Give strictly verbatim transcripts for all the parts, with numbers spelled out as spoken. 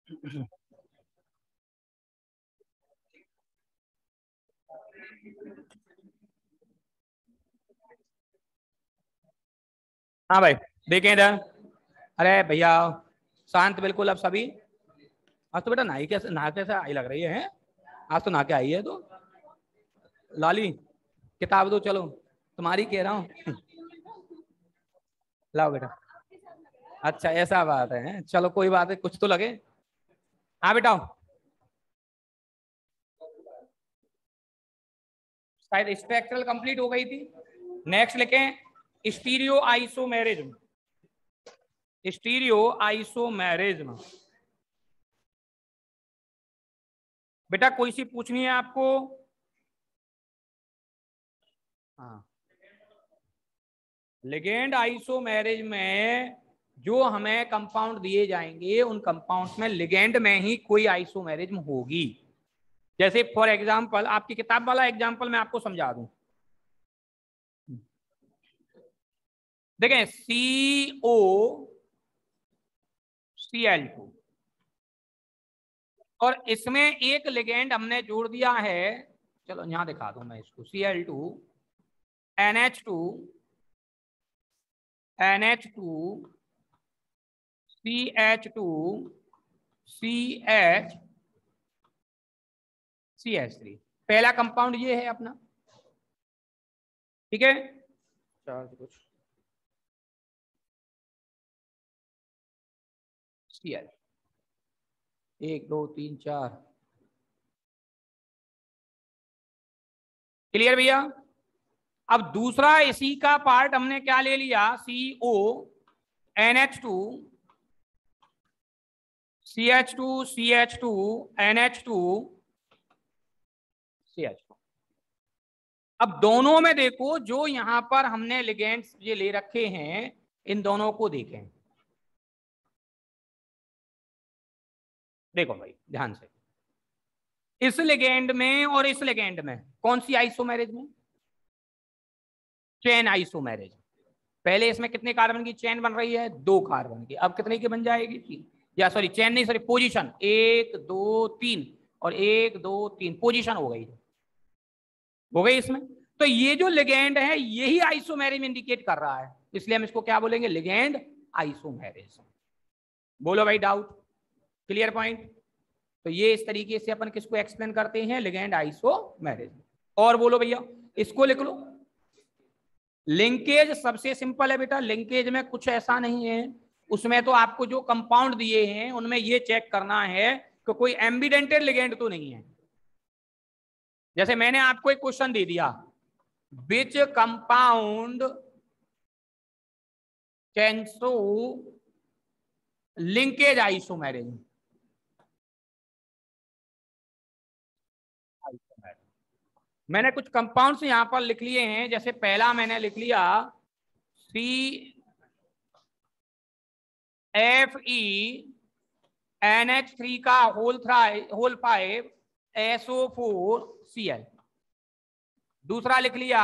हाँ भाई, देखें इधर। अरे भैया शांत बिल्कुल अब सभी। आज तो बेटा नहाई कैसे नहा कैसे आई लग रही है, आज तो नहा के आई है। तो लाली किताब दो, चलो तुम्हारी कह रहा हूँ। लाओ बेटा। अच्छा ऐसा बात है, चलो कोई बात है, कुछ तो लगे। हाँ बेटा, शायद स्पेक्ट्रल कंप्लीट हो गई थी। नेक्स्ट लिखें स्टीरियो आइसोमेरिज्म। स्टीरियो आइसोमेरिज्म बेटा कोई सी पूछनी है आपको? हाँ, लिगेंड आइसोमेरिज में जो हमें कंपाउंड दिए जाएंगे उन कंपाउंड्स में लिगेंड में ही कोई आइसोमेरिज्म होगी। जैसे फॉर एग्जांपल, आपकी किताब वाला एग्जांपल मैं आपको समझा दूं। देखें सी ओ सी एल टू, और इसमें एक लिगेंड हमने जोड़ दिया है। चलो यहां दिखा दूं मैं इसको, C L two N H two N H two C H two C H C H three. पहला कंपाउंड ये है अपना, ठीक है। चार्ज कुछ सी एल, एक दो तीन चार, क्लियर भैया। अब दूसरा इसी का पार्ट हमने क्या ले लिया, C O N H two C H two C H two N H two C H two. अब दोनों में देखो, जो यहां पर हमने लिगेंड्स ये ले रखे हैं, इन दोनों को देखें। देखो भाई ध्यान से, इस लिगेंड में और इस लिगेंड में कौन सी आइसोमेरिज में? Chain isomerism. पहले इसमें कितने कार्बन की चेन बन रही है? दो कार्बन की। अब कितने की बन जाएगी? तीन। या सॉरी चेन नहीं, सॉरी पोजीशन, एक दो तीन, और एक दो तीन पोजीशन हो गई, हो गई इसमें। तो ये जो लिगेंड है यही आइसोमेरिज इंडिकेट कर रहा है, इसलिए हम इसको क्या बोलेंगे? Ligand isomerism. बोलो भाई डाउट? Clear point? तो ये इस तरीके से अपन किसको एक्सप्लेन करते हैं? Ligand isomerism. और बोलो भैया, इसको लिख लो। लिंकेज सबसे सिंपल है बेटा, लिंकेज में कुछ ऐसा नहीं है। उसमें तो आपको जो कंपाउंड दिए हैं उनमें ये चेक करना है कि कोई एम्बिडेंटेड लिगेंड तो नहीं है। जैसे मैंने आपको एक क्वेश्चन दे दिया, which compound can show linkage isomerism. मैंने कुछ कंपाउंड्स यहां पर लिख लिए हैं। जैसे पहला मैंने लिख लिया C F E N H three का whole thrice whole five S O four C L. दूसरा लिख लिया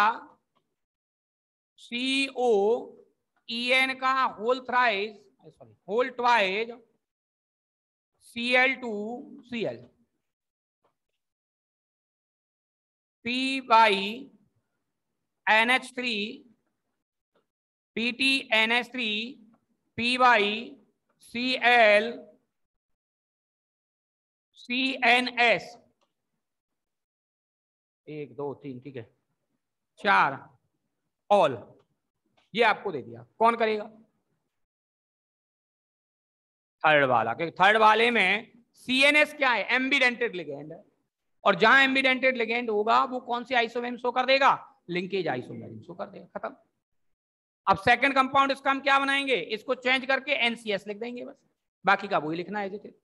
सी ओ ई एन का whole thrice sorry whole twice C L two C L. P Y N H three P T N H three P Y C L C N S. एक दो तीन, ठीक है, चार all. ये आपको दे दिया, कौन करेगा? थर्ड वाला, क्योंकि थर्ड वाले में सी एन एस क्या है? एम्बिडेंटेड लिगेंड है, और जहां एम्बिडेंटेड लिगेंड होगा वो कौन सी आइसोमेरिज्म शो कर देगा? लिंकेज आइसोमेरिज्म शो कर देगा। खत्म। अब सेकंड कंपाउंड इसका हम क्या बनाएंगे? इसको चेंज करके एनसीएस लिख देंगे बस, बाकी का वही लिखना है जैसे।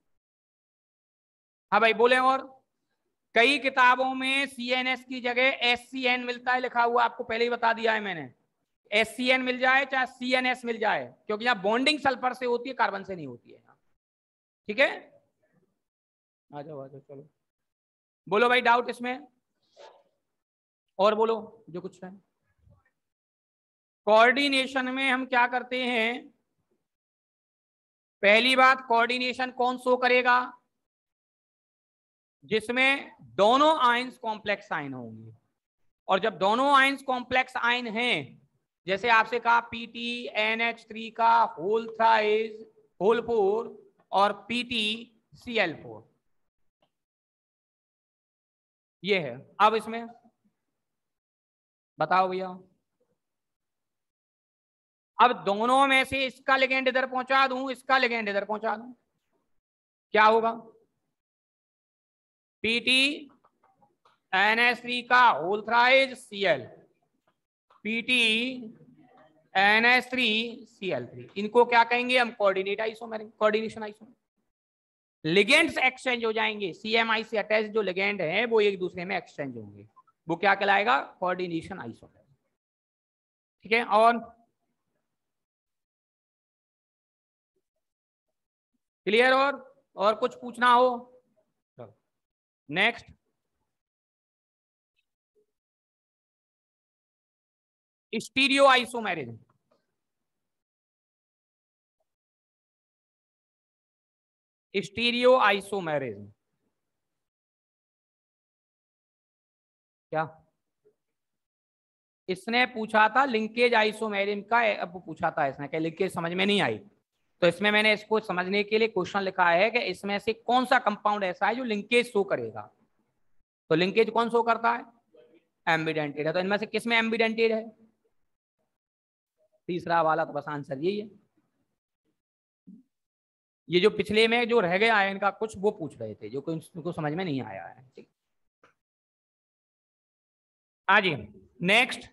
हाँ भाई बोले। और कई किताबों में सी एन एस की जगह एस सी एन मिलता है लिखा हुआ, आपको पहले ही बता दिया है मैंने। एस सी एन मिल जाए चाहे सी एन एस मिल जाए, क्योंकि यहाँ बॉन्डिंग सल्फर से होती है, कार्बन से नहीं होती है। ठीक है, आ जाओ आ जाओ, चलो बोलो भाई डाउट इसमें, और बोलो जो कुछ है। कोऑर्डिनेशन में हम क्या करते हैं? पहली बात, कोऑर्डिनेशन कौन शो करेगा? जिसमें दोनों आयंस कॉम्प्लेक्स आयन होंगे, और जब दोनों आयंस कॉम्प्लेक्स आयन हैं, जैसे आपसे कहा पीटी एन एच थ्री का होल थ्राइज होल फोर और पीटी सी एल फोर, ये है। अब इसमें बताओ भैया, अब दोनों में से इसका लिगेंड इधर पहुंचा दूं, इसका लिगेंड इधर पहुंचा दूं, क्या होगा? पीटी एन एच थ्री का whole thrice C L, PT N H three C L three, इनको क्या कहेंगे हम? Coordinate isomeric, coordination isomeric. Ligands exchange हो जाएंगे, सीएमआई से अटैच जो लिगेंड है वो एक दूसरे में एक्सचेंज होंगे, वो क्या कहलाएगा? Coordination isomeric. ठीक है, और क्लियर? और और कुछ पूछना हो? Next, stereo isomerism. Stereo isomerism क्या? इसने पूछा था लिंकेज आइसोमेरिज्म का, अब पूछा था इसने कि लिंकेज समझ में नहीं आई, तो इसमें मैंने इसको समझने के लिए क्वेश्चन लिखा है कि इसमें से कौन सा कंपाउंड ऐसा है जो लिंकेज शो करेगा। तो लिंकेज कौन शो करता है? एम्बिडेंटेड है। तो इनमें से किस में एम्बिडेंटेड है? तीसरा वाला, तो बस आंसर यही है। ये जो पिछले में जो रह गया है इनका कुछ, वो पूछ रहे थे जो को समझ में नहीं आया है। ठीक, आज next,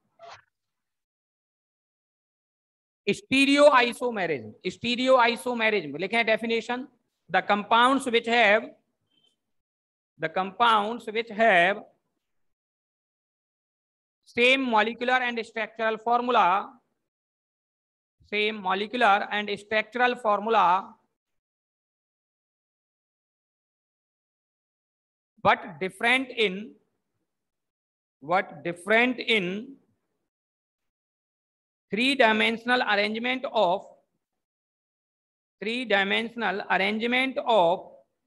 stereo isomerism. Stereo isomerism लिखे definition, the compounds which have the compounds which have same molecular and structural formula same molecular and structural formula but different in what different in three dimensional arrangement of three dimensional arrangement of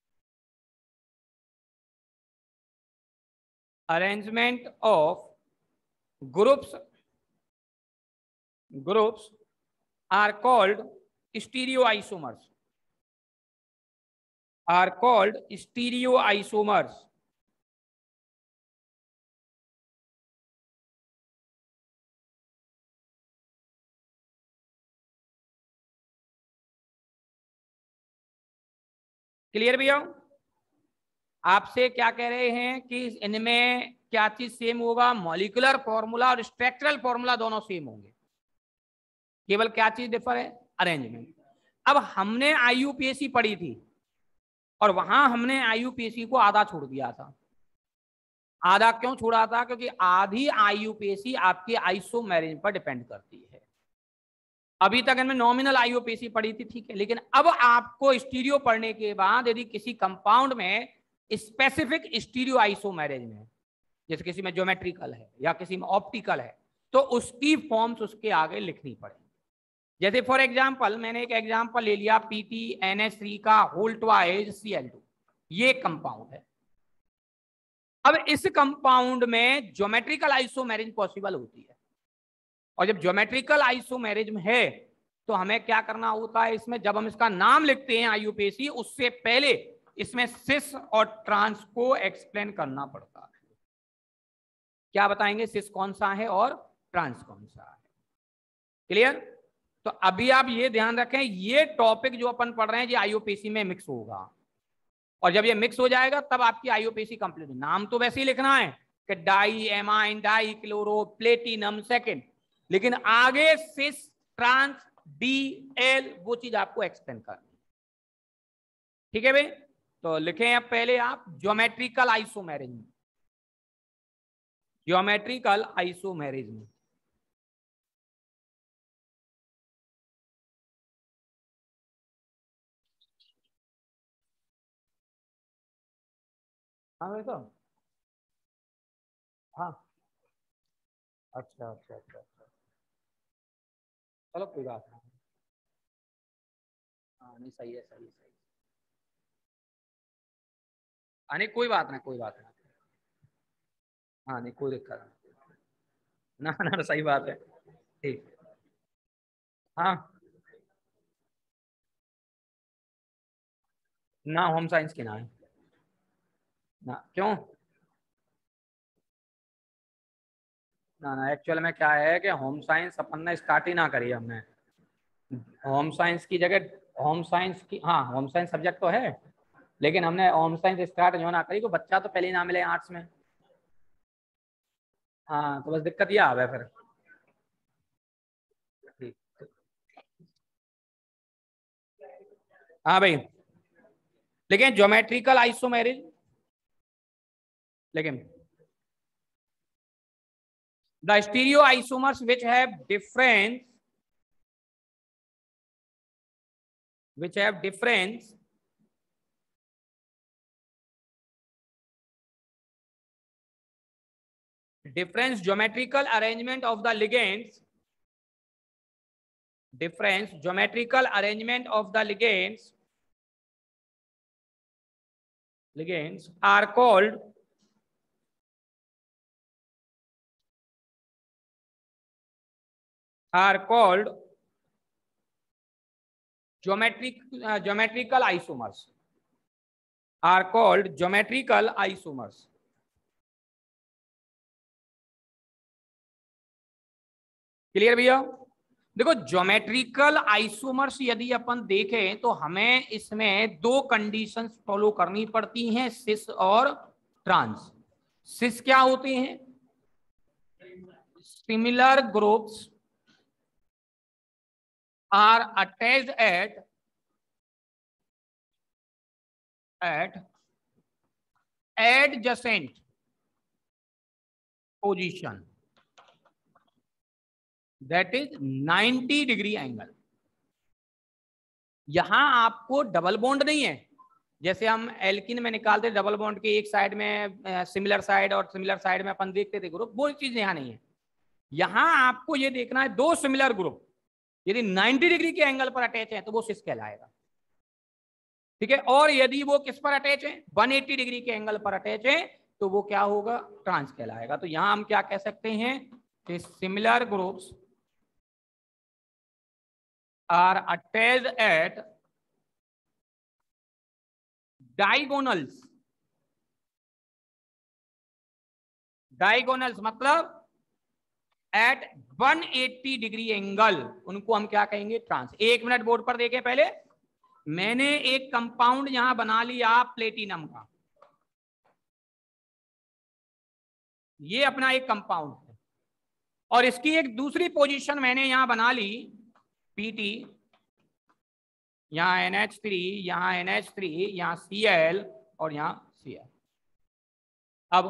arrangement of groups groups are called stereoisomers are called stereoisomers clear भैया? आपसे क्या कह रहे हैं कि इनमें क्या चीज सेम होगा? मॉलिक्यूलर फॉर्मूला और स्ट्रक्चरल फॉर्मूला दोनों सेम होंगे, केवल क्या चीज डिफर है? अरेंजमेंट। अब हमने आईयूपीएसी पढ़ी थी और वहां हमने आईयूपीएसी को आधा छोड़ दिया था। आधा क्यों छोड़ा था? क्योंकि आधी आईयूपीएसी आपके आइसोमेरिज्म पर डिपेंड करती है। अभी तक इनमें नॉमिनल आईयूपीएसी पढ़ी थी, ठीक है, लेकिन अब आपको स्टीरियो पढ़ने के बाद यदि किसी कंपाउंड में स्पेसिफिक स्टीरियो आइसोमेरिज्म है, जैसे किसी में ज्योमेट्रिकल है या किसी में ऑप्टिकल है, तो उसकी फॉर्म्स उसके आगे लिखनी पड़ेगी। जैसे फॉर एग्जांपल मैंने एक एग्जांपल ले लिया, पीटी एन एच थ्री का whole twice C L two, ये कंपाउंड है। अब इस कंपाउंड में ज्योमेट्रिकल आइसोमेरिज्म पॉसिबल होती है, और जब ज्योमेट्रिकल आइसोमेरिज्म है तो हमें क्या करना होता है? इसमें जब हम इसका नाम लिखते हैं आईयूपीएसी, उससे पहले इसमें सिस और ट्रांस को एक्सप्लेन करना पड़ता है। क्या बताएंगे? सिस कौन सा है और ट्रांस कौन सा है। क्लियर? तो अभी आप ये ध्यान रखें, ये टॉपिक जो अपन पढ़ रहे हैं ये आईयूपीएसी में मिक्स होगा, और जब ये मिक्स हो जाएगा तब आपकी आईयूपीएसी कंप्लीट। नाम तो वैसे ही लिखना है कि di amine, di chloro, platinum second, लेकिन आगे सिस, ट्रांस, डी, एल, वो चीज आपको एक्सप्लेन करनी। ठीक है भाई? तो लिखें अब पहले आप ज्योमेट्रिकल आइसोमेरिज्म। ज्योमेट्रिकल आइसोमेरिज्म हाँ भाई, तो हाँ, अच्छा अच्छा अच्छा अच्छा, चलो कोई बात नहीं। हाँ नहीं सही है, सही है, सही। हाँ नहीं कोई बात नहीं, कोई बात नहीं। हाँ नहीं कोई दिक्कत नहीं। ना ना सही बात है। ठीक। हाँ ना होम साइंस की ना है ना, क्यों? ना ना एक्चुअल में क्या है कि होम साइंस अपन ने स्टार्ट ही ना करी हमने। होम साइंस की जगह होम साइंस की, हाँ होम साइंस सब्जेक्ट तो है, लेकिन हमने होम साइंस स्टार्ट जो ना करी तो बच्चा तो पहले ही ना मिले आर्ट्स में। हाँ तो बस दिक्कत ये आवे फिर। ठीक। हाँ भाई, लेकिन ज्योमेट्रिकल आइसोमेरिज, लेकिन the stereo isomers which have difference which have difference difference geometrical arrangement of the ligands difference geometrical arrangement of the ligands ligands are called are called geometric uh, geometrical isomers are called geometrical isomers। Clear भैया? देखो geometrical isomers यदि अपन देखें तो हमें इसमें दो conditions follow करनी पड़ती हैं, सिस और ट्रांस। सिस क्या होते हैं? Similar groups are attached at at adjacent position that is ninety degree angle। यहां आपको डबल बॉन्ड नहीं है, जैसे हम एल्किन में निकालते डबल बॉन्ड के एक साइड में सिमिलर साइड और सिमिलर साइड में अपन देखते थे ग्रुप, वो चीज यहां नहीं है। यहां आपको ये देखना है दो सिमिलर ग्रुप यदि नब्बे डिग्री के एंगल पर अटैच है तो वो सिस कहलाएगा, ठीक है। और यदि वो किस पर अटैच है, एक सौ अस्सी डिग्री के एंगल पर अटैच है तो वो क्या होगा, ट्रांस कहलाएगा। तो यहां हम क्या कह सकते हैं कि similar groups are attached at diagonals. Diagonals मतलब एट एक सौ अस्सी डिग्री एंगल, उनको हम क्या कहेंगे, ट्रांस। एक मिनट बोर्ड पर देखें पहले, मैंने एक कंपाउंड यहां बना लिया प्लेटिनम का, ये अपना एक कंपाउंड है, और इसकी एक दूसरी पोजीशन मैंने यहां बना ली पीटी, यहां एन एच थ्री, यहां एन एच थ्री, यहां सी एल और यहां सी एल। अब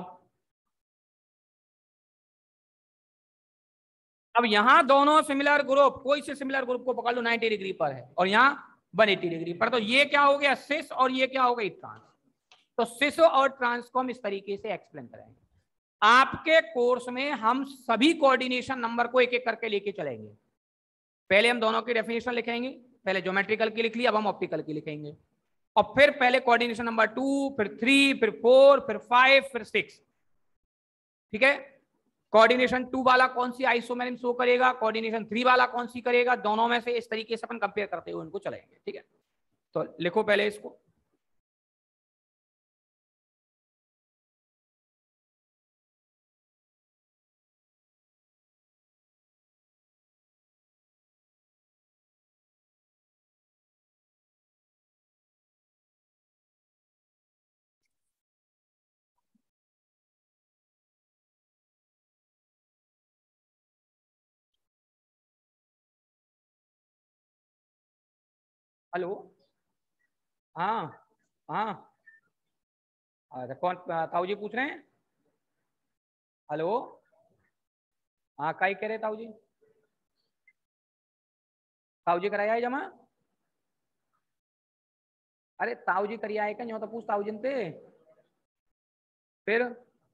अब यहां दोनों सिमिलर ग्रुप, कोई से सिमिलर ग्रुप को पकड़ लो नब्बे डिग्री पर है और यहां एक सौ अस्सी डिग्री पर, तो ये क्या हो गया सिस और ये क्या हो गई ट्रांस। तो सिस और ट्रांस को हम इस तरीके से एक्सप्लेन करेंगे। आपके कोर्स में हम सभी कोऑर्डिनेशन नंबर को एक एक करके लेके चलेंगे। पहले हम दोनों की डेफिनेशन लिखेंगे, पहले ज्योमेट्रिकल की लिख ली, अब हम ऑप्टिकल की लिखेंगे, और फिर पहले कोऑर्डिनेशन नंबर टू, फिर थ्री, फिर फोर, फिर फाइव, फिर सिक्स, ठीक है। कोऑर्डिनेशन टू वाला कौन सी आइसोमेरिज्म शो करेगा, कोऑर्डिनेशन थ्री वाला कौन सी करेगा, दोनों में से इस तरीके से अपन कंपेयर करते हुए उनको चलेंगे, ठीक है। तो लिखो पहले इसको। हेलो। हाँ हाँ। अच्छा कौन, ताऊ जी पूछ रहे हैं? हेलो। हाँ कई कह रहे ताऊ जी? ताऊ जी कराया है जमा? अरे ताऊ जी करिया है क्या, यूं तो पूछ ताऊ जी थे फिर।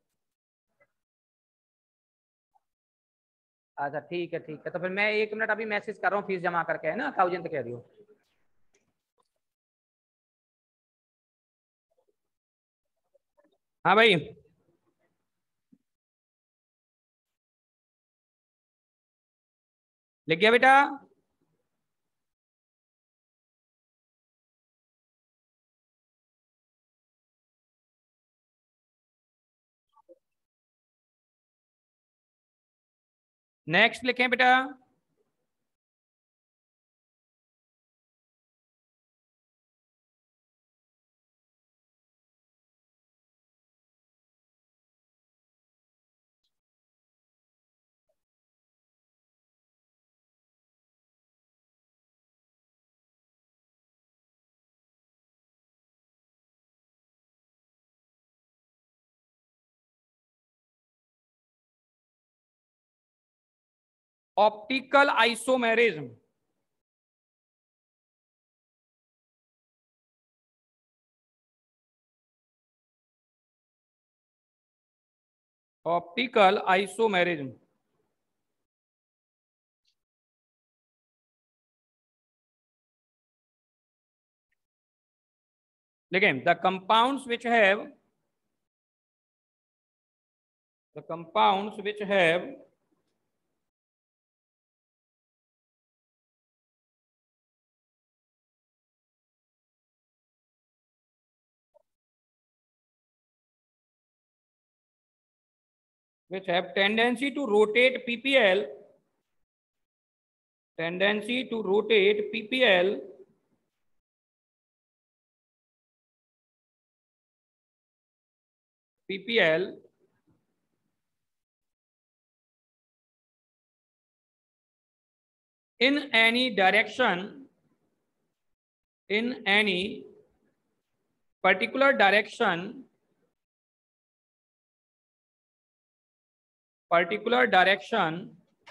अच्छा ठीक है ठीक है, तो फिर मैं एक मिनट अभी मैसेज कर रहा हूँ फीस जमा करके, है ना, थाउजेंड कह रही हो। हाँ भाई, लिख गया बेटा? नेक्स्ट लिखें बेटा। Optical isomerism. Optical isomerism. Again, the compounds which have the compounds which have which have tendency to rotate P P L, tendency to rotate P P L P P L in any direction, in any particular direction, particular direction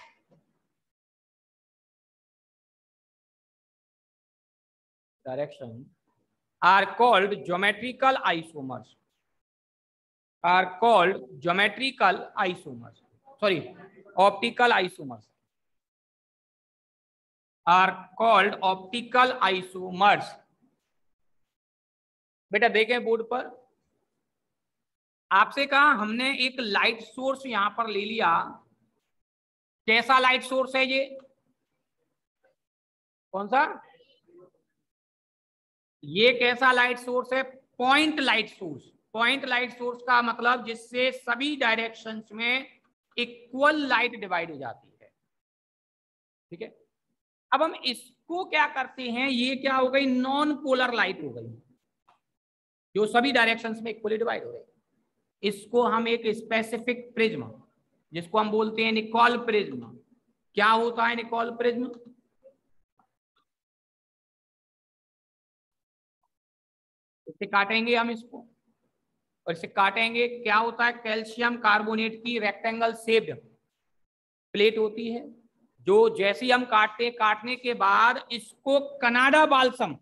direction are called geometrical isomers, are called geometrical isomers, sorry, optical isomers, are called optical isomers. बेटा देखें board पर, आपसे कहा हमने एक light source यहां पर ले लिया। कैसा लाइट सोर्स है ये? कौन सा? ये कैसा लाइट सोर्स है? Point light source. Point light source का मतलब जिससे सभी डायरेक्शंस में इक्वल लाइट डिवाइड हो जाती है। ठीक है, अब हम इसको क्या करते हैं, ये क्या हो गई? नॉन पोलर लाइट हो गई, जो सभी डायरेक्शंस में इक्वली डिवाइड हो गई। इसको हम एक स्पेसिफिक प्रिज्म, जिसको हम बोलते हैं निकोल प्रिज्म। क्या होता है निकोल प्रिज्म? इसे काटेंगे हम इसको, और इसे काटेंगे, क्या होता है? कैल्शियम कार्बोनेट की रेक्टेंगल शेप्ड प्लेट होती है, जो जैसे ही हम काटते हैं, काटने के बाद इसको कनाडा बाल्सम,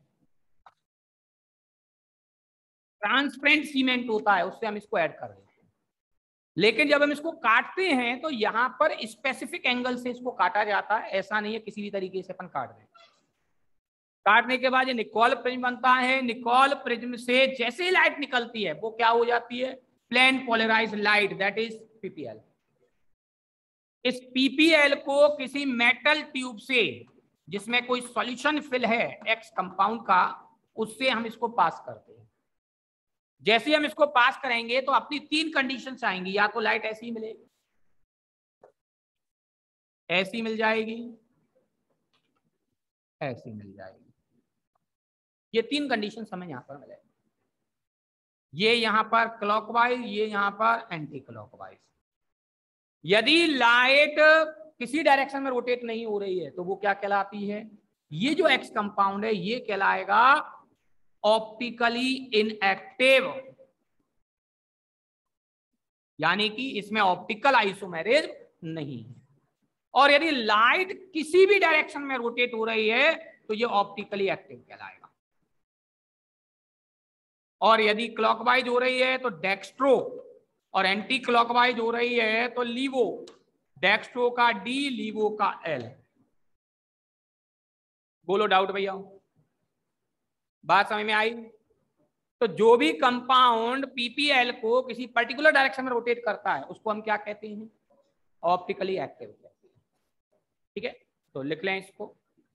ट्रांसपेरेंट सीमेंट होता है, उससे हम इसको ऐड कर देते हैं। लेकिन जब हम इसको काटते हैं तो यहां पर स्पेसिफिक एंगल से इसको काटा जाता है, ऐसा नहीं है किसी भी तरीके से अपन काट दें। काटने के बाद ये निकोल प्रिज्म बनता है। निकोल प्रिज्म से जैसे ही लाइट निकलती है वो क्या हो जाती है? Plane polarized light, that is PPL. इस पीपीएल को किसी मेटल ट्यूब से, जिसमें कोई सॉल्यूशन फिल है एक्स कंपाउंड का, उससे हम इसको पास करते हैं। जैसे ही हम इसको पास करेंगे तो अपनी तीन कंडीशंस आएंगी, या तो लाइट ऐसी मिलेगी, ऐसी मिल जाएगी, ऐसी मिल जाएगी। ये तीन कंडीशन हमें यहां पर मिलेगी। ये यहां पर क्लॉकवाइज, ये यहां पर एंटी क्लॉकवाइज। यदि लाइट किसी डायरेक्शन में रोटेट नहीं हो रही है तो वो क्या कहलाती है? ये जो एक्स कंपाउंड है ये कहलाएगा ऑप्टिकली इनएक्टिव, यानी कि इसमें ऑप्टिकल आइसोमेरिज्म नहीं है। और यदि लाइट किसी भी डायरेक्शन में रोटेट हो रही है तो ये ऑप्टिकली एक्टिव कहलाएगा। और यदि क्लॉकवाइज हो रही है तो डेक्स्ट्रो, और एंटी क्लॉकवाइज हो रही है तो लीवो। डेक्स्ट्रो का डी, लीवो का एल। बोलो डाउट भैया, बात समझ में आई? तो जो भी कंपाउंड पीपीएल को किसी पर्टिकुलर डायरेक्शन में रोटेट करता है उसको हम क्या कहते हैं? ऑप्टिकली एक्टिव कहते हैं। ठीक है, तो लिख लें इसको।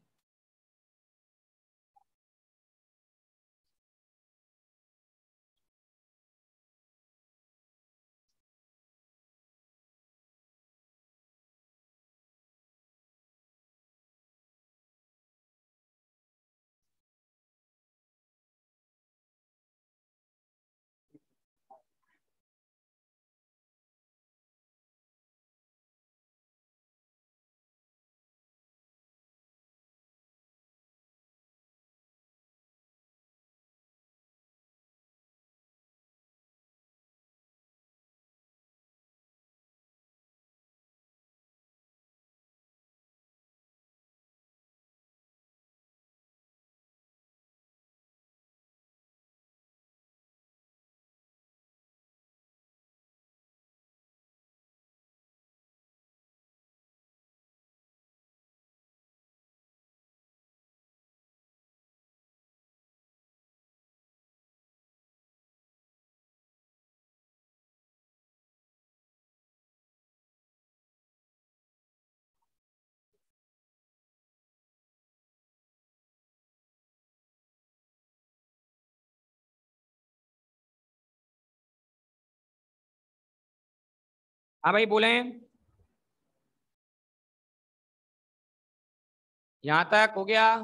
हाँ भाई बोले, यहां तक हो गया?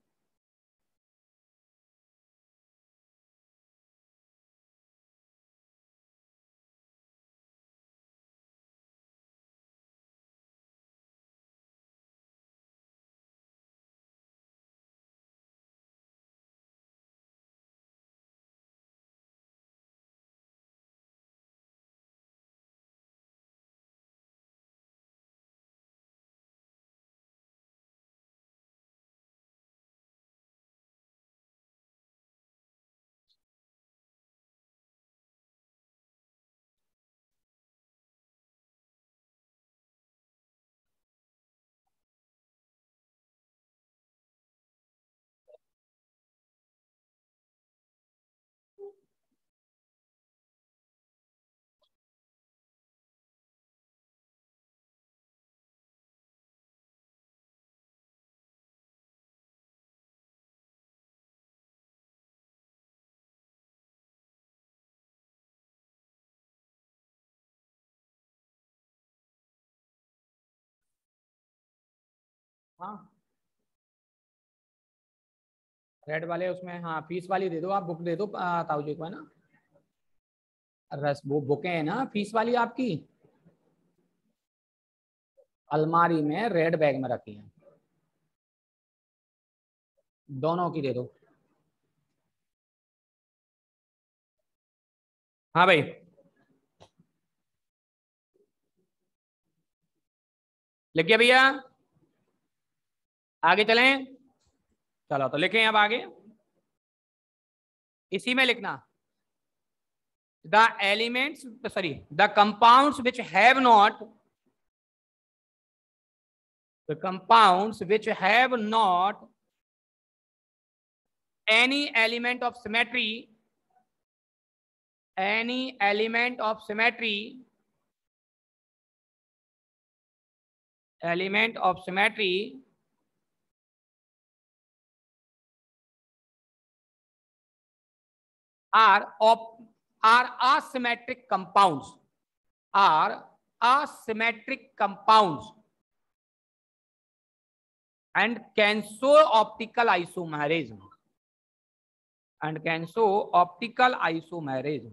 हाँ, रेड वाले उसमें, हाँ फीस वाली दे दो, आप बुक दे दो ताऊ जी को, है ना? रस वो बुकें है ना फीस वाली आपकी, अलमारी में रेड बैग में रखी है, दोनों की दे दो। हाँ भाई, लिख गया भैया? आगे चलें? चलो तो लिखें अब आगे, इसी में लिखना, the elements sorry the compounds which have not the compounds which have not any element of symmetry any element of symmetry element of symmetry are of are asymmetric compounds are asymmetric compounds and can show optical isomerism and can show optical isomerism।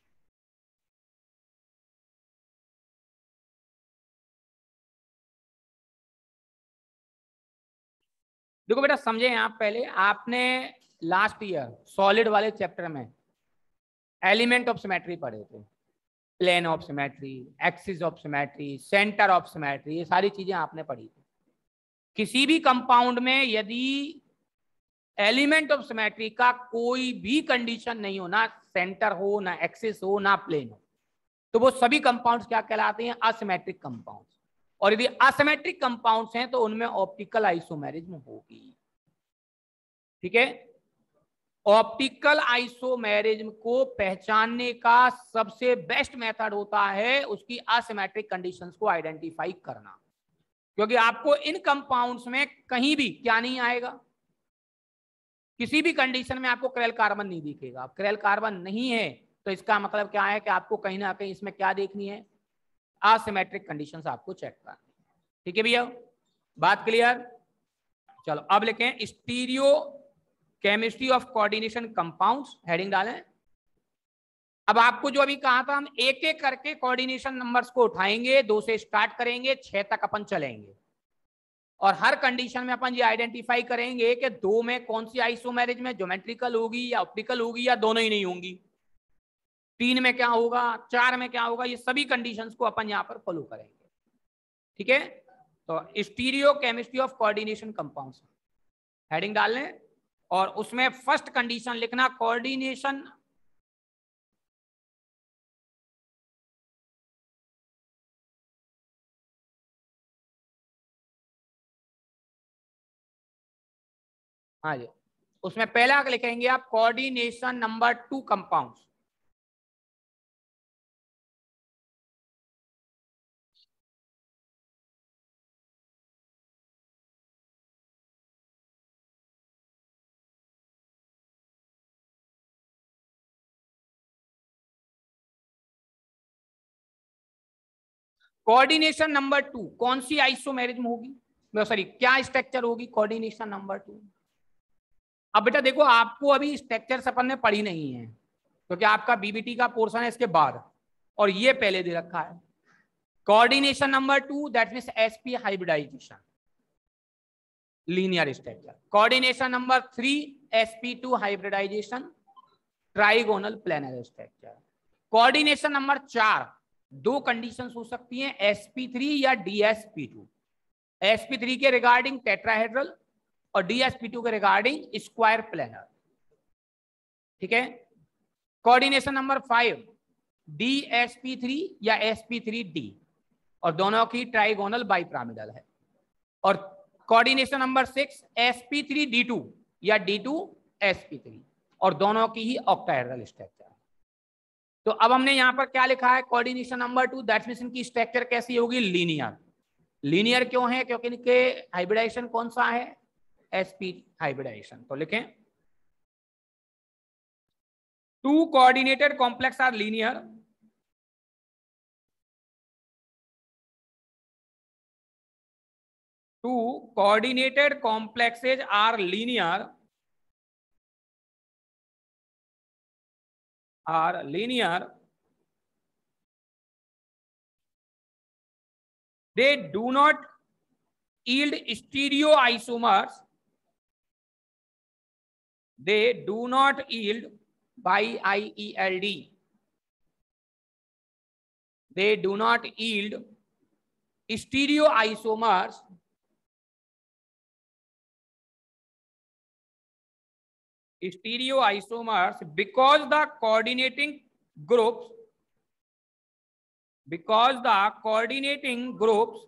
देखो बेटा समझे आप, पहले आपने last year solid वाले chapter में element of symmetry पढ़े थे, plane of symmetry, axis of symmetry, centre of symmetry, ये सारी चीजें आपने पढ़ी थी। किसी भी कंपाउंड में यदि एलिमेंट ऑफ सिमेट्री का कोई भी कंडीशन नहीं हो, ना सेंटर हो, ना एक्सिस हो, ना प्लेन हो, तो वो सभी कंपाउंड्स क्या कहलाते हैं? Asymmetric compounds. और यदि असिमेट्रिक कंपाउंड्स हैं तो उनमें ऑप्टिकल आइसोमेरिज्म होगी। ठीक है, ऑप्टिकल आइसोमेरिज्म को पहचानने का सबसे बेस्ट मेथड होता है उसकी असिमेट्रिक कंडीशंस को आइडेंटिफाई करना, क्योंकि आपको इन कंपाउंड्स में कहीं भी क्या नहीं आएगा, किसी भी कंडीशन में आपको क्रेल कार्बन नहीं दिखेगा। अब क्रेल कार्बन नहीं है तो इसका मतलब क्या है कि आपको कहीं ना कहीं इसमें क्या देखनी है, असिमेट्रिक कंडीशंस आपको चेक करनी है। ठीक है भैया, बात क्लियर। चलो अब लिखें stereo chemistry of coordination compounds, heading डालें। अब आपको जो अभी कहा था हम एक एक करके कोऑर्डिनेशन नंबर्स को उठाएंगे, दो से स्टार्ट करेंगे, छह तक अपन चलेंगे और हर कंडीशन में अपन ये आइडेंटिफाई करेंगे कि दो में कौन सी आइसोमेरिज में ज्योमेट्रिकल होगी या ऑप्टिकल होगी या दोनों ही नहीं होंगी, तीन में क्या होगा, चार में क्या होगा, ये सभी कंडीशंस को अपन यहां पर फॉलो करेंगे। ठीक है, तो stereo chemistry of coordination compounds heading डाल लें और उसमें फर्स्ट कंडीशन लिखना कोऑर्डिनेशन हाँ जी, उसमें पहला लिखेंगे आप coordination number two compounds. Coordination number two कौन सी आइसोमेरिज्म होगी, सॉरी क्या स्ट्रक्चर होगी कोऑर्डिनेशन नंबर टू। अब बेटा देखो आपको अभी स्ट्रक्चर अपन ने पढ़ी नहीं है क्योंकि तो आपका बीबीटी का पोर्शन है इसके बाद और ये पहले दे रखा है। Coordination number two that means SP hybridization linear structure. Coordination number three SP two hybridization trigonal planar structure. Coordination number चार दो कंडीशंस हो सकती हैं एसपी थ्री या डीएसपी टू। एसपी थ्री के रिगार्डिंग टेट्राहेड्रल और डीएसपी टू के regarding square planar. ठीक है, coordination number five DSP three या एसपी थ्री डी और दोनों की ट्राइगोनल बाइपिरामिडल है। और coordination number six SP three D two या डी टू एसपी थ्री और दोनों की ही ऑक्टाहेड्रल स्ट्रक्चर। तो अब हमने यहां पर क्या लिखा है coordination number two that means इनकी स्ट्रक्चर कैसी होगी, लीनियर। लीनियर क्यों है, क्योंकि इनके हाइब्रिडाइजेशन कौन सा है, एसपी हाइब्रिडाइजेशन। तो लिखें two coordinated complex are linear two coordinated complexes are linear are linear, they do not yield stereoisomers, they do not yield by I E L D, they do not yield stereoisomers stereoisomers because the coordinating groups because the coordinating groups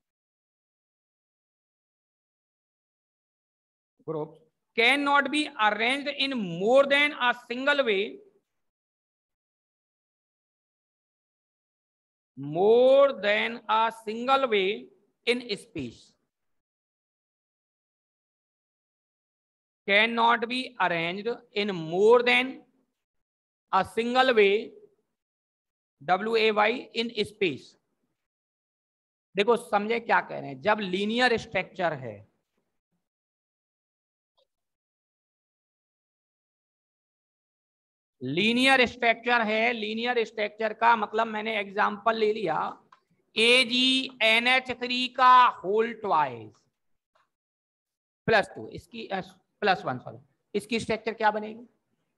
groups cannot be arranged in more than a single way more than a single way in space cannot be arranged in more than a single way W A Y in space। देखो समझे क्या कह रहे हैं, जब linear structure है linear structure है linear structure का मतलब मैंने एग्जांपल ले लिया A G N H three का होल ट्वाइस प्लस टू इसकी प्लस वन सॉरी इसकी स्ट्रक्चर क्या बनेगी,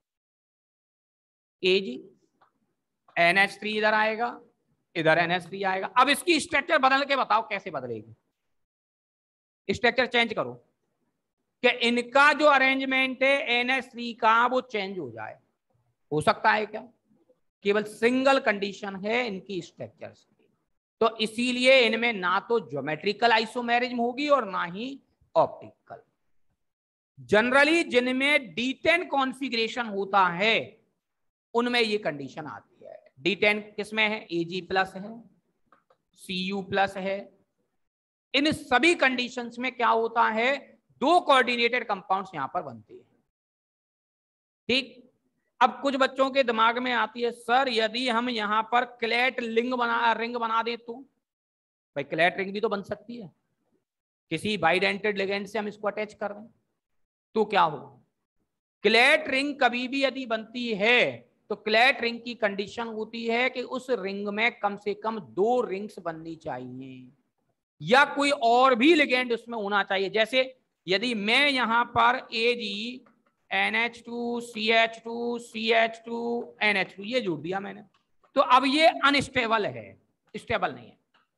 A G N H three इधर आएगा इधर एन एच थ्री आएगा। अब इसकी स्ट्रक्चर बदल के बताओ कैसे बदलेगी, स्ट्रक्चर चेंज करो कि इनका जो अरेंजमेंट है एन एच थ्री का वो चेंज हो जाए, हो सकता है क्या, केवल सिंगल कंडीशन है इनकी स्ट्रक्चर्स की। तो इसीलिए इनमें ना तो ज्योमेट्रिकल आइसोमेरिज्म होगी और ना ही ऑप्टिकल। जनरली जिनमें डी टेन कॉन्फ़िगरेशन होता है उनमें ये कंडीशन आती है। डी टेन किसमें है? एजी प्लस है, सीयू प्लस है। इन सभी कंडीशंस में क्या होता है? दो कोऑर्डिनेटेड कंपाउंड्स यहां पर बनते हैं। ठीक, अब कुछ बच्चों के दिमाग में आती है, सर यदि हम यहां पर क्लैट लिंग बना रिंग बना दें तो? भाई क्लैट रिंग भी तो बन सकती है, किसी बाइडेंटेड लिगेंड से हम इसको अटैच कर रहे हैं तो क्या हो? क्लैट रिंग कभी भी यदि बनती है तो क्लैट रिंग की कंडीशन होती है कि उस रिंग में कम से कम दो रिंग्स बननी चाहिए या कोई और भी लिगेंड उसमें होना चाहिए। जैसे यदि मैं यहां पर A G N H two C H two C H two N H two ये जोड़ दिया मैंने, तो अब ये अनस्टेबल है, स्टेबल नहीं है।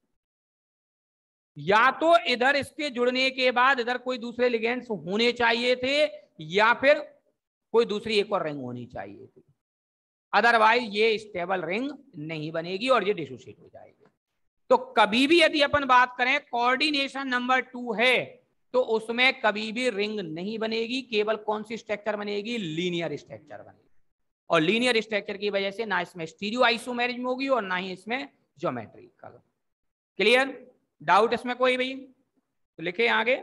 या तो इधर इसके जुड़ने के बाद इधर कोई दूसरे लिगेंड्स होने चाहिए थे या फिर कोई दूसरी एक और रिंग होनी चाहिए थी, अदरवाइज ये स्टेबल रिंग नहीं बनेगी और ये डिसोसिएट हो जाएगी। तो कभी भी यदि अपन बात करें कोऑर्डिनेशन नंबर टू है तो उसमें कभी भी रिंग नहीं बनेगी, केवल कौन सी स्ट्रक्चर बनेगी? लीनियर स्ट्रक्चर बनेगी। और लीनियर स्ट्रक्चर की वजह से ना इसमें स्टीरियो आइसोमेरिज्म होगी और ना ही इसमें ज्योमेट्री का। क्लियर? डाउट इसमें कोई भाई? तो लिखे आगे,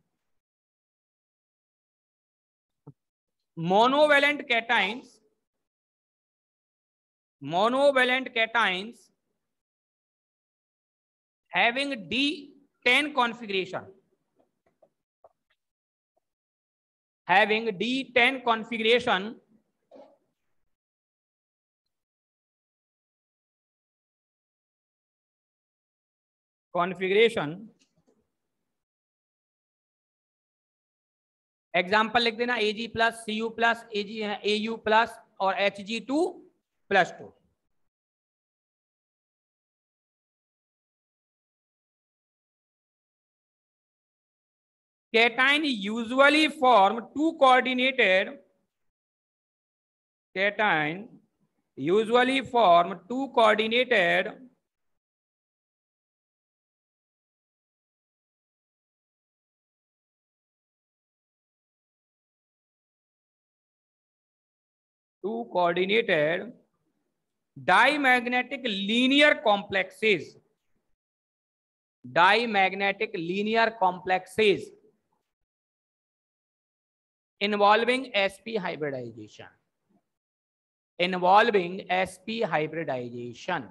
monovalent cations monovalent cations having D ten configuration having D ten configuration configuration example लिख देना, Ag plus C U plus AG A U plus और H G two plus two. cation usually form two coordinated cation usually form two coordinated two coordinated diamagnetic linear complexes diamagnetic linear complexes involving sp hybridization involving sp hybridization।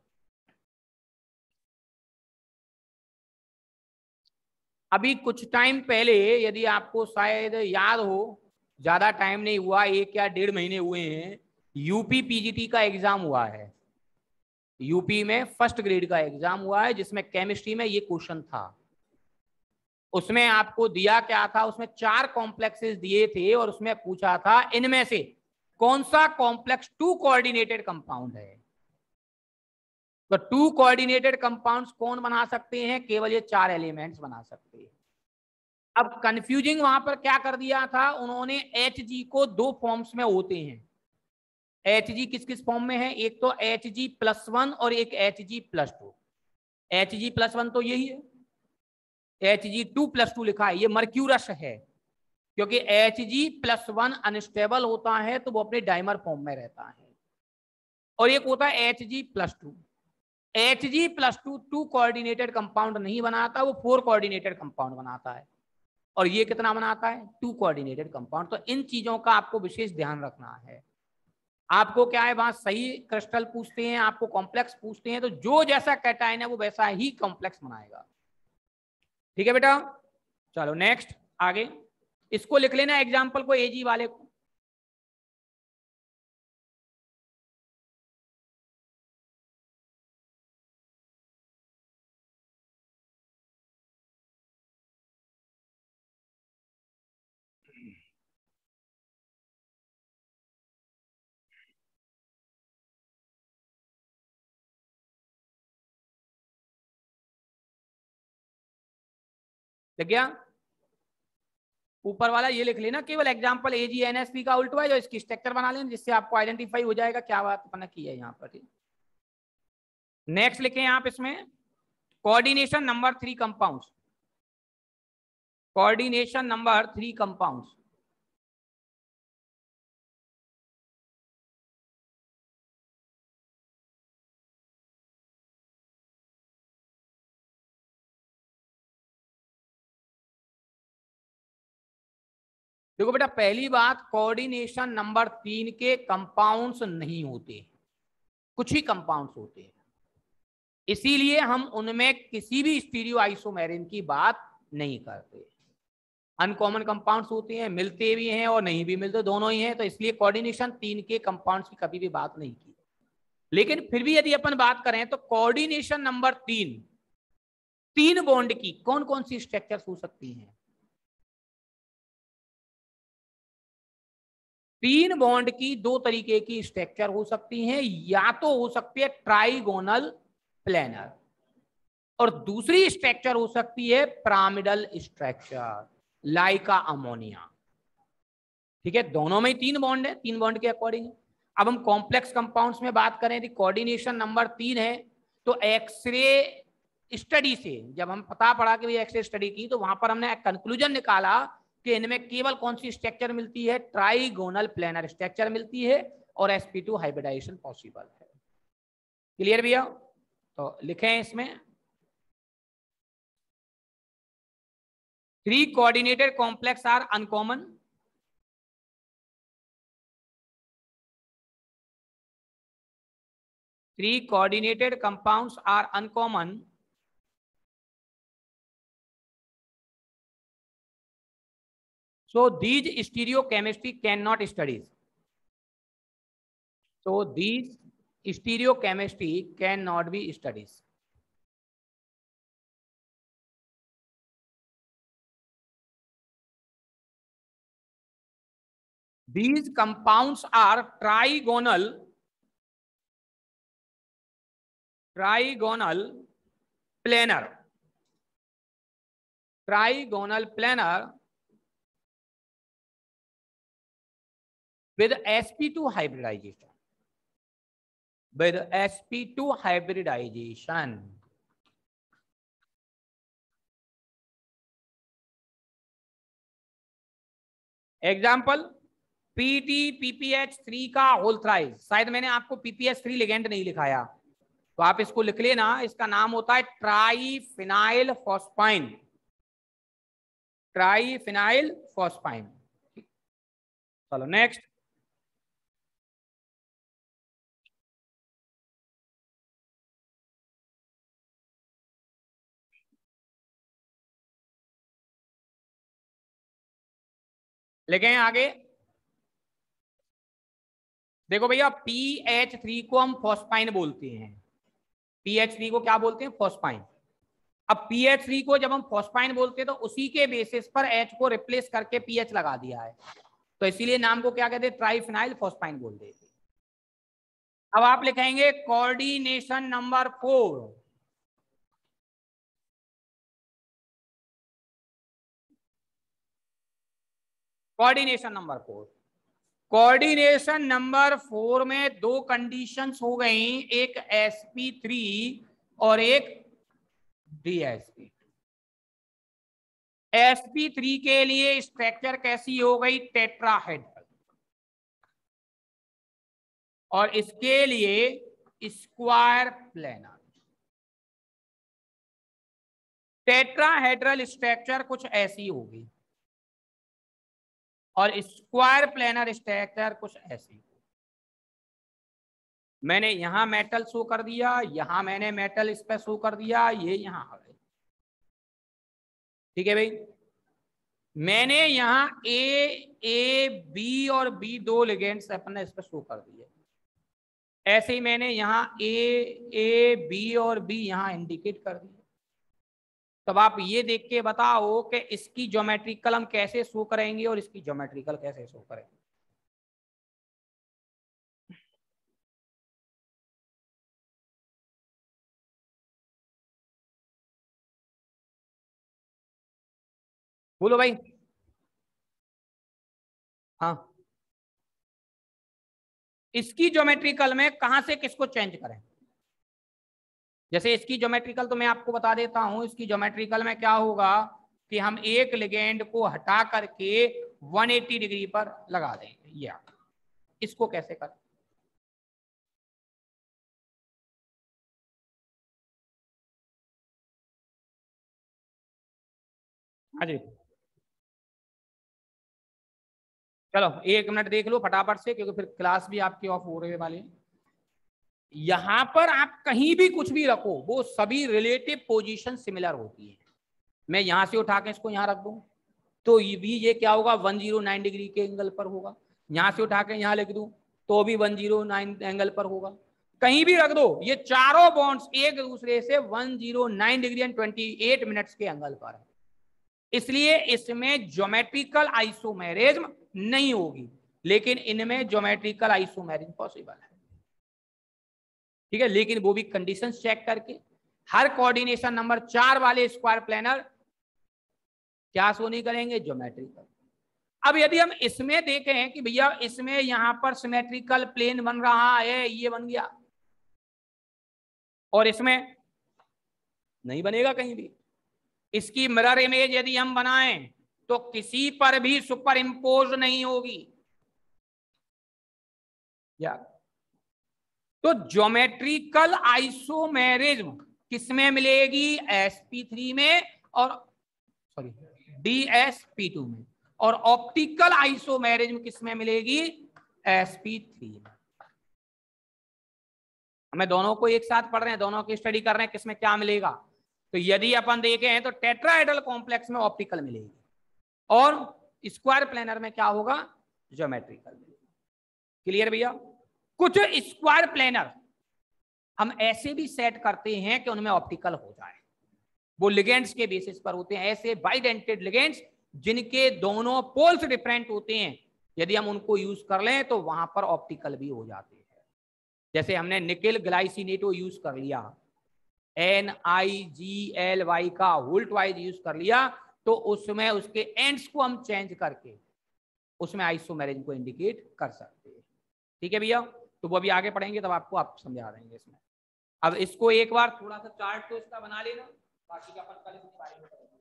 अभी कुछ time पहले, यदि आपको शायद याद हो, ज्यादा टाइम नहीं हुआ, एक या डेढ़ महीने हुए हैं, यूपी पीजीटी का एग्जाम हुआ है। यूपी में फर्स्ट ग्रेड का एग्जाम हुआ है जिसमें केमिस्ट्री में ये क्वेश्चन था। उसमें आपको दिया क्या था? उसमें चार कॉम्प्लेक्सेस दिए थे और उसमें पूछा था इनमें से कौन सा कॉम्प्लेक्स टू कोऑर्डिनेटेड कंपाउंड है। तो टू कोऑर्डिनेटेड कंपाउंड्स कौन बना सकते हैं? केवल ये चार एलिमेंट्स बना सकते हैं। अब कंफ्यूजिंग वहां पर क्या कर दिया था उन्होंने, एच जी को दो फॉर्म्स में होते हैं। एच जी किस किस फॉर्म में है? एक तो एच जी प्लस वन और एक H G plus two. H G plus one तो यही है, H G two plus two लिखा है, ये मर्क्यूरस है क्योंकि H G plus one unstable होता है तो वो अपने डाइमर फॉर्म में रहता है। और एक होता है H G plus two. H G plus two two coordinated compound नहीं बनाता, वो फोर कोऑर्डिनेटेड कंपाउंड बनाता है। और ये कितना बनाता है? Two coordinated compound. तो इन चीजों का आपको विशेष ध्यान रखना है। आपको क्या है, वहां सही क्रिस्टल पूछते हैं, आपको कॉम्प्लेक्स पूछते हैं, तो जो जैसा कैटायन है वो वैसा ही कॉम्प्लेक्स बनाएगा। ठीक है बेटा, चलो नेक्स्ट आगे। इसको लिख लेना एग्जाम्पल को, एजी वाले को। लिख गया? ऊपर वाला ये लिख लेना, केवल एग्जाम्पल एजी एनएसपी का उल्टा है, जो इसकी स्ट्रक्चर बना लेना जिससे आपको आइडेंटिफाई हो जाएगा क्या बात अपना की है यहाँ पर। नेक्स्ट लिखें आप इसमें coordination number three compounds. Coordination number three compounds. देखो बेटा, पहली बात, कोऑर्डिनेशन नंबर तीन के कंपाउंड्स नहीं होते, कुछ ही कंपाउंड्स होते हैं, इसीलिए हम उनमें किसी भी स्टीरियो आइसोमेरिन की बात नहीं करते। अनकॉमन कंपाउंड्स होते हैं, मिलते भी हैं और नहीं भी मिलते, दोनों ही हैं, तो इसलिए कोऑर्डिनेशन तीन के कंपाउंड्स की कभी भी बात नहीं की। लेकिन फिर भी यदि अपन बात करें तो कोऑर्डिनेशन नंबर तीन, तीन बॉन्ड की कौन कौन सी स्ट्रक्चर्स हो सकती हैं? तीन बॉन्ड की दो तरीके की स्ट्रक्चर हो सकती हैं, या तो हो सकती है ट्राइगोनल प्लेनर, और दूसरी स्ट्रक्चर हो सकती है पिरामिडल स्ट्रक्चर लाइका अमोनिया। ठीक है, दोनों में ही तीन बॉन्ड है, तीन बॉन्ड के अकॉर्डिंग। अब हम कॉम्प्लेक्स कंपाउंड्स में बात करें तो कोऑर्डिनेशन नंबर तीन है, तो एक्सरे स्टडी से जब हम पता पड़ा कि एक्सरे स्टडी की, तो वहां पर हमने एक कंक्लूजन निकाला कि इनमें केवल कौन सी स्ट्रक्चर मिलती है, ट्राइगोनल प्लेनर स्ट्रक्चर मिलती है, और S P two hybridization possible है। क्लियर भैया? तो लिखें इसमें, three coordinated complex are uncommon, three coordinated compounds are uncommon, so these stereochemistry cannot studies, so these stereochemistry cannot be studies. These compounds are trigonal, trigonal planar, trigonal planar with S P two hybridization, with S P two hybridization. Example, PT PPH three का whole thrice, शायद मैंने आपको PPH three ligand नहीं लिखाया, तो आप इसको लिख लेना, इसका नाम होता है ट्राइफिनाइल फॉस्फाइन, ट्राइफिनाइल फॉस्फाइन। चलो नेक्स्ट, लिखें आगे। देखो भैया, पी एच थ्री को हम फॉस्फाइन बोलते हैं, पी एच थ्री को क्या बोलते हैं? फॉस्फाइन। अब पी एच थ्री को जब हम फॉस्फाइन बोलते हैं तो उसी के बेसिस पर H को रिप्लेस करके पीएच लगा दिया है, तो इसीलिए नाम को क्या कहते हैं? ट्राइफिनाइल फॉस्फाइन बोल देते। अब आप लिखेंगे coordination number four, coordination number four, coordination number four में दो कंडीशंस हो गई, एक एस पी थ्री और एक D S P. S P three के लिए स्ट्रक्चर कैसी हो गई? टेट्राहेड्रल, और इसके लिए स्क्वायर प्लेनर। टेट्राहेड्रल स्ट्रक्चर कुछ ऐसी होगी और स्क्वायर प्लेनर स्ट्रक्चर कुछ ऐसी। मैंने यहां मेटल शो कर दिया, यहां मैंने मेटल इस पे शो कर दिया, ये यहां आ गए। ठीक है भाई, मैंने यहां ए ए बी और बी दो लिगेंड्स अपने इस पे शो कर दिए, ऐसे ही मैंने यहां ए ए बी और बी यहां इंडिकेट कर दिए। तब आप ये देख के बताओ कि इसकी ज्योमेट्रिकल हम कैसे शो करेंगे और इसकी ज्योमेट्रिकल कैसे शो करेंगे। बोलो भाई। हाँ, इसकी ज्योमेट्रिकल में कहां से किसको चेंज करें? जैसे इसकी ज्योमेट्रिकल तो मैं आपको बता देता हूं, इसकी ज्योमेट्रिकल में क्या होगा कि हम एक लिगेंड को हटा करके एक सौ अस्सी डिग्री पर लगा देंगे। या इसको कैसे करें? हाँ जी, चलो एक मिनट देख लो फटाफट से, क्योंकि फिर क्लास भी आपकी ऑफ हो रहे वाली है। यहां पर आप कहीं भी कुछ भी रखो, वो सभी रिलेटिव पोजीशन सिमिलर होती है। मैं यहां से उठा के इसको यहां रख दूं तो ये भी ये क्या होगा, एक सौ नौ डिग्री के एंगल पर होगा। यहां से उठा के यहां लिख दूं तो भी एक सौ नौ एंगल पर होगा। कहीं भी रख दो, ये चारों बॉन्ड्स एक दूसरे से एक सौ नौ डिग्री एंड अट्ठाईस मिनट्स के एंगल पर है। इसलिए इसमें ज्योमेट्रिकल आइसोमेरिज्म नहीं होगी, लेकिन इनमें ज्योमेट्रिकल आइसोमेरिज्म पॉसिबल है। ठीक है, लेकिन वो भी कंडीशंस चेक करके। हर कोऑर्डिनेशन नंबर चार वाले स्क्वायर प्लेनर क्या शो नहीं करेंगे, ज्योमेट्रिकल। अब यदि हम इसमें देखें कि भैया इसमें यहां पर सिमेट्रिकल प्लेन बन रहा है, ये बन गया, और इसमें नहीं बनेगा कहीं भी। इसकी मिरर इमेज यदि हम बनाएं तो किसी पर भी सुपर इंपोज नहीं होगी। या तो ज्योमेट्रिकल आइसोमेरिज्म किसमें मिलेगी, एस पी थ्री में और sorry D S P two में, और ऑप्टिकल आइसोमेरिज्म किसमें मिलेगी, एस पी थ्री में। हमें दोनों को एक साथ पढ़ रहे हैं, दोनों की स्टडी कर रहे हैं, किसमें क्या मिलेगा। तो यदि अपन देखें तो टेट्राहेड्रल कॉम्प्लेक्स में ऑप्टिकल मिलेगी और स्क्वायर प्लेनर में क्या होगा, ज्योमेट्रिकल मिलेगी। क्लियर भैया? कुछ स्क्वायर प्लेनर हम ऐसे भी सेट करते हैं कि उनमें ऑप्टिकल हो जाए, वो लिगेंड्स के बेसिस पर होते हैं, ऐसे बाइडेंटेड लिगेंड्स जिनके दोनों पोल्स डिफरेंट होते हैं, यदि हम उनको यूज कर लें तो वहां पर ऑप्टिकल भी हो जाते हैं। जैसे हमने निकेल ग्लाइसिनेटो यूज कर लिया, N I G L Y का वोल्ट वाइज यूज कर लिया, तो उसमें उसके एंड्स को हम चेंज करके उसमें आइसोमेरिज्म को इंडिकेट कर सकते हैं। ठीक है भैया, तो वो अभी आगे पढ़ेंगे तब आपको आप समझा देंगे इसमें। अब इसको एक बार थोड़ा सा चार्ट तो इसका बना लेना, बाकी का अपन कल इसके बारे में